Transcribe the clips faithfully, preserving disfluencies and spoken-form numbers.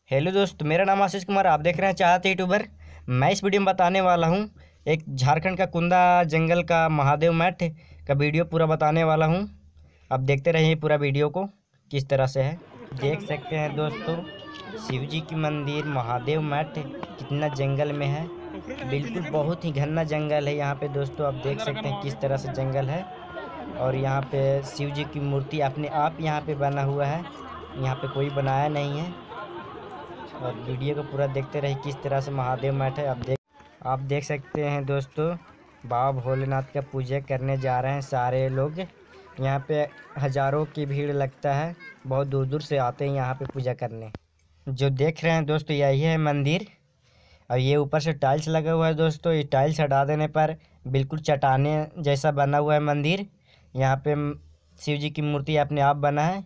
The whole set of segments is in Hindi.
हेलो दोस्त, मेरा नाम आशीष कुमार। आप देख रहे हैं चाहते यूट्यूबर। मैं इस वीडियो में बताने वाला हूं एक झारखंड का कुंदा जंगल का महादेव मठ का वीडियो पूरा बताने वाला हूं। आप देखते रहिए पूरा वीडियो को किस तरह से है। देख सकते हैं दोस्तों, शिव जी की मंदिर महादेव मठ कितना जंगल में है। बिल्कुल बहुत ही घना जंगल है यहाँ पे दोस्तों। आप देख सकते हैं किस तरह से जंगल है। और यहाँ पे शिव जी की मूर्ति अपने आप यहाँ पे बना हुआ है, यहाँ पे कोई बनाया नहीं है। और वीडियो को पूरा देखते रहिए किस तरह से महादेव मठ है। आप देख आप देख सकते हैं दोस्तों, बाबा भोलेनाथ का पूजा करने जा रहे हैं सारे लोग। यहाँ पे हज़ारों की भीड़ लगता है, बहुत दूर दूर से आते हैं यहाँ पे पूजा करने। जो देख रहे हैं दोस्तों, यही है मंदिर। और ये ऊपर से टाइल्स लगा हुआ है दोस्तों। ये टाइल्स हटा देने पर बिल्कुल चट्टाने जैसा बना हुआ है मंदिर। यहाँ पे शिव जी की मूर्ति अपने आप बना है।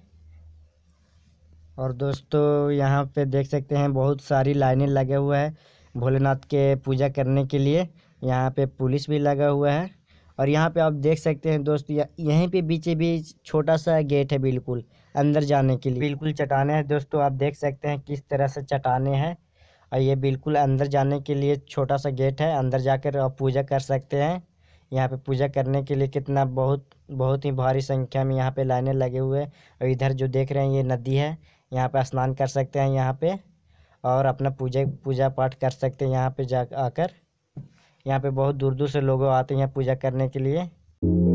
और दोस्तों यहाँ पे देख सकते हैं बहुत सारी लाइनें लगे हुए हैं भोलेनाथ के पूजा करने के लिए। यहाँ पे पुलिस भी लगा हुआ है। और यहाँ पे आप देख सकते हैं दोस्तों, यहीं पे बीचे बीच छोटा सा गेट है बिल्कुल अंदर जाने के लिए। बिल्कुल चट्टाने हैं दोस्तों, आप देख सकते हैं किस तरह से चट्टाने हैं। और ये बिल्कुल अंदर जाने के लिए छोटा सा गेट है, अंदर जाकर आप पूजा कर सकते हैं। यहाँ पे पूजा करने के लिए कितना बहुत बहुत ही भारी संख्या में यहाँ पे लाइनें लगे हुए हैं। और इधर जो देख रहे हैं ये नदी है, यहाँ पे स्नान कर सकते हैं यहाँ पे। और अपना पूजा पूजा पाठ कर सकते हैं यहाँ पे जा आकर। यहाँ पे बहुत दूर दूर से लोग आते हैं यहाँ पूजा करने के लिए।